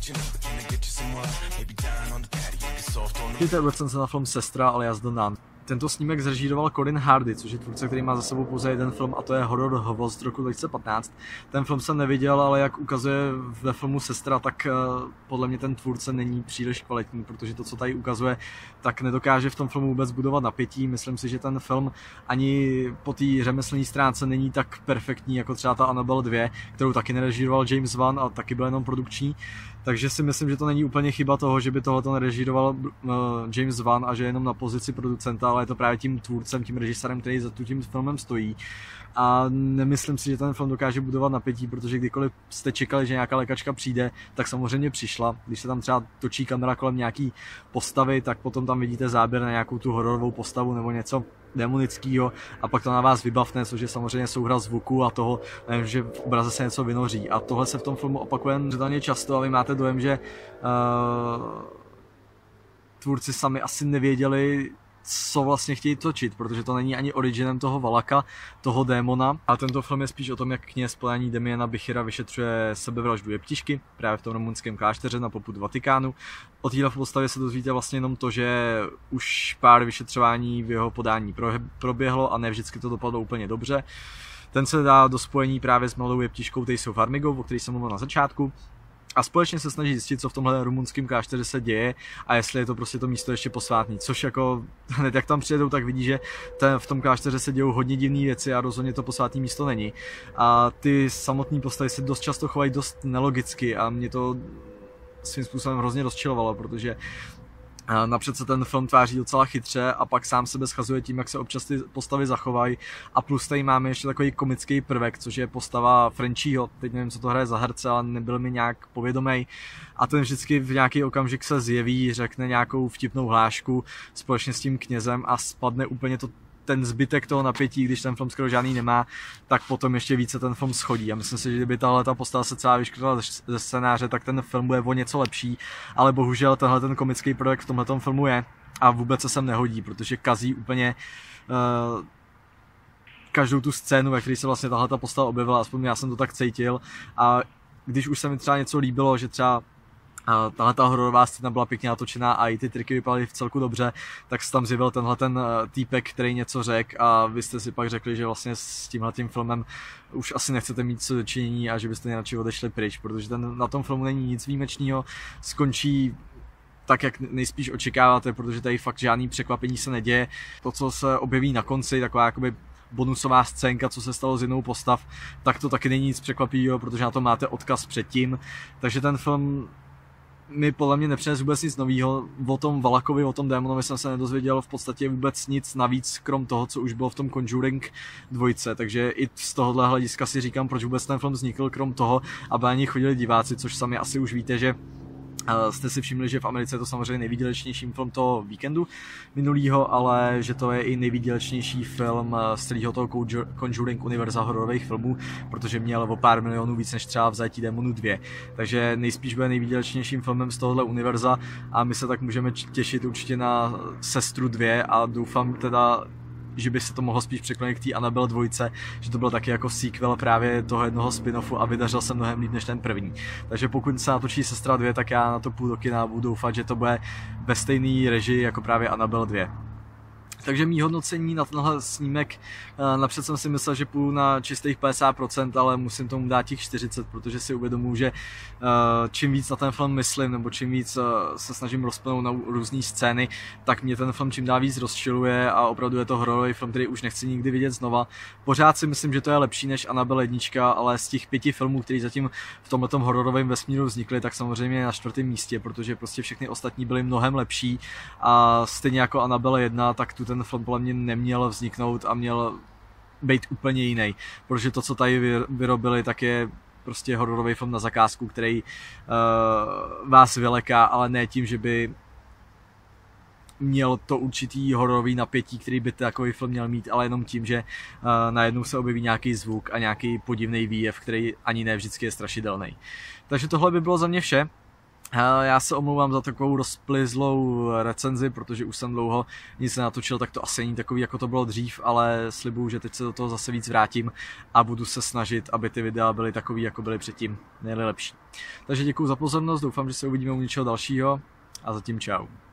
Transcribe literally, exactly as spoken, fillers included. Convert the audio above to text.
Víte recenze na film Sestra alias The Nun. Tento snímek zrežíroval Corin Hardy, což je tvůrce, který má za sebou pouze jeden film, a to je Horror Hvozd z roku dva tisíce patnáct. Ten film jsem neviděl, ale jak ukazuje ve filmu Sestra, tak uh, podle mě ten tvůrce není příliš kvalitní, protože to, co tady ukazuje, tak nedokáže v tom filmu vůbec budovat napětí. Myslím si, že ten film ani po té řemeslné stránce není tak perfektní jako třeba ta Annabelle dva, kterou taky nerežíroval James Wan a taky byl jenom produkční. Takže si myslím, že to není úplně chyba toho, že by tohleto nerežíroval uh, James Wan a že je jenom na pozici producenta, ale je to právě tím tvůrcem, tím režisérem, který za tím filmem stojí. A nemyslím si, že ten film dokáže budovat napětí, protože kdykoliv jste čekali, že nějaká lékačka přijde, tak samozřejmě přišla. Když se tam třeba točí kamera kolem nějaký postavy, tak potom tam vidíte záběr na nějakou tu hororovou postavu nebo něco demonického a pak to na vás vybavne, což je samozřejmě souhra zvuku a toho, nevím, že v obraze se něco vynoří. A tohle se v tom filmu opakuje řadně často a vy máte dojem, že uh, tvůrci sami asi nevěděli, co vlastně chtějí točit, protože to není ani originem toho Valaka, toho démona. A tento film je spíš o tom, jak kněz podání Demiana Bichira vyšetřuje sebevraždu jeptišky právě v tom rumunském klášteře na popud Vatikánu. O téhle postavě se dozvíte vlastně jenom to, že už pár vyšetřování v jeho podání proběhlo a ne vždycky to dopadlo úplně dobře. Ten se dá do spojení právě s mladou jeptiškou Tejsou Farmigou, o který jsem mluvil na začátku. A společně se snaží zjistit, co v tomhle rumunském klášteře se děje a jestli je to prostě to místo ještě posvátný. Což jako hned jak tam přijedou, tak vidí, že ten, v tom klášteře se dějou hodně divné věci a rozhodně to posvátný místo není. A ty samotné postavy se dost často chovají dost nelogicky a mě to svým způsobem hrozně rozčilovalo, protože napřed se ten film tváří docela chytře a pak sám sebe schazuje tím, jak se občas ty postavy zachovají. A plus tady máme ještě takový komický prvek, což je postava Frenchieho. Teď nevím, co to hraje za herce, ale nebyl mi nějak povědomý. A ten vždycky v nějaký okamžik se zjeví, řekne nějakou vtipnou hlášku společně s tím knězem a spadne úplně to ten zbytek toho napětí, když ten film skoro žádný nemá, tak potom ještě více ten film schodí. A myslím si, že kdyby tahle ta postava se celá vyškrtala ze scénáře, tak ten film bude o něco lepší, ale bohužel tenhle ten komický projekt v tomhletom filmu je a vůbec se sem nehodí, protože kazí úplně uh, každou tu scénu, ve které se vlastně tahle ta postava objevila, aspoň já jsem to tak cítil. A když už se mi třeba něco líbilo, že třeba a tahle ta hororová scéna byla pěkně natočená a i ty triky vypadaly v celku dobře, tak se tam zjevil tenhle ten týpek, který něco řekl a vy jste si pak řekli, že vlastně s tímhletím filmem už asi nechcete mít co dočinění a že byste nejradši odešli pryč, protože ten, na tom filmu není nic výjimečného, skončí tak, jak nejspíš očekáváte, protože tady fakt žádný překvapení se neděje. To, co se objeví na konci, taková jakoby bonusová scénka, co se stalo s jinou postav, tak to taky není nic překvapivého, protože na to máte odkaz předtím, takže ten film mi podle mě nepřines vůbec nic nového. O tom Valakovi, o tom démonovi jsem se nedozvěděl v podstatě vůbec nic navíc, krom toho, co už bylo v tom Conjuring dvojce, takže i z tohohle hlediska si říkám, proč vůbec ten film vznikl, krom toho, aby na něj chodili diváci, což sami asi už víte, že jste si všimli, že v Americe je to samozřejmě nejvýdělečnější film toho víkendu minulýho, ale že to je i nejvýdělečnější film z celého toho Conjuring univerza hororových filmů, protože měl o pár milionů víc než třeba v Zajetí démonů dva. Takže nejspíš bude nejvýdělečnějším filmem z tohohle univerza a my se tak můžeme těšit určitě na Sestru dva a doufám teda, že by se to mohlo spíš překlonit k té Annabelle dvojce, že to bylo taky jako sequel právě toho jednoho spin-offu a vydařil se mnohem líp než ten první. Takže pokud se natočí Sestra dva, tak já na to půjdu do kina a budu doufat, že to bude ve stejný režii jako právě Annabelle dva. Takže mý hodnocení na tenhle snímek, napřed jsem si myslel, že půjdu na čistých padesát procent, ale musím tomu dát těch čtyřicet, protože si uvědomuji, že čím víc na ten film myslím, nebo čím víc se snažím rozpnout na různé scény, tak mě ten film čím dál víc rozčiluje a opravdu je to hororový film, který už nechci nikdy vidět znova. Pořád si myslím, že to je lepší než Annabelle jedna, ale z těch pěti filmů, který zatím v tomhletom hororovém vesmíru vznikly, tak samozřejmě na čtvrtém místě, protože prostě všechny ostatní byly mnohem lepší a stejně jako Annabelle jedna, tak tu ten film podle mě neměl vzniknout a měl být úplně jiný, protože to, co tady vyrobili, tak je prostě hororový film na zakázku, který uh, vás vyleká, ale ne tím, že by měl to určitý hororový napětí, který by takový film měl mít, ale jenom tím, že uh, najednou se objeví nějaký zvuk a nějaký podivný výjev, který ani ne vždycky je strašidelný. Takže tohle by bylo za mě vše. Já se omlouvám za takovou rozplizlou recenzi, protože už jsem dlouho nic nenatočil, tak to asi není takový, jako to bylo dřív, ale slibuju, že teď se do toho zase víc vrátím a budu se snažit, aby ty videa byly takový, jako byly předtím, nejlepší. Takže děkuju za pozornost, doufám, že se uvidíme u něčeho dalšího a zatím čau.